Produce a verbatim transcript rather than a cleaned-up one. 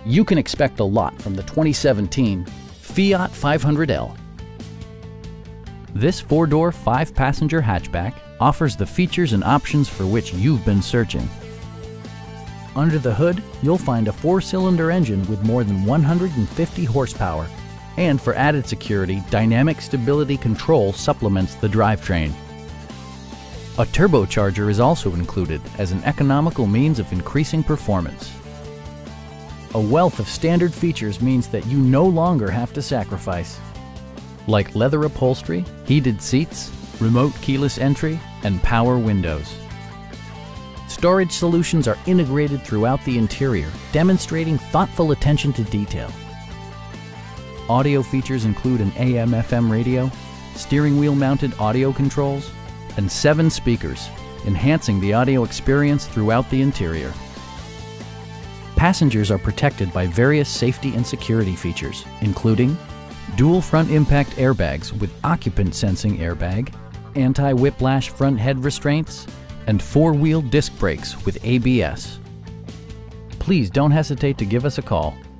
You can expect a lot from the twenty seventeen FIAT five hundred L. This four-door, five-passenger hatchback offers the features and options for which you've been searching. Under the hood, you'll find a four-cylinder engine with more than one hundred fifty horsepower. And for added security, dynamic stability control supplements the drivetrain. A turbocharger is also included as an economical means of increasing performance. A wealth of standard features means that you no longer have to sacrifice, like leather upholstery, heated seats, remote keyless entry, and power windows. Storage solutions are integrated throughout the interior, demonstrating thoughtful attention to detail. Audio features include an A M F M radio, steering wheel mounted audio controls, and seven speakers, enhancing the audio experience throughout the interior. Passengers are protected by various safety and security features, including dual front impact airbags with occupant sensing airbag, anti-whiplash front head restraints, and four-wheel disc brakes with A B S. Please don't hesitate to give us a call.